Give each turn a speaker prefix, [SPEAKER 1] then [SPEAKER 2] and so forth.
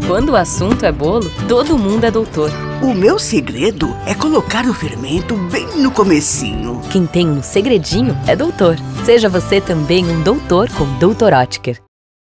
[SPEAKER 1] quando o assunto é bolo, todo mundo é doutor.
[SPEAKER 2] O meu segredo é colocar o fermento bem no comecinho.
[SPEAKER 1] Quem tem um segredinho é doutor. Seja você também um doutor com Dr. Oetker.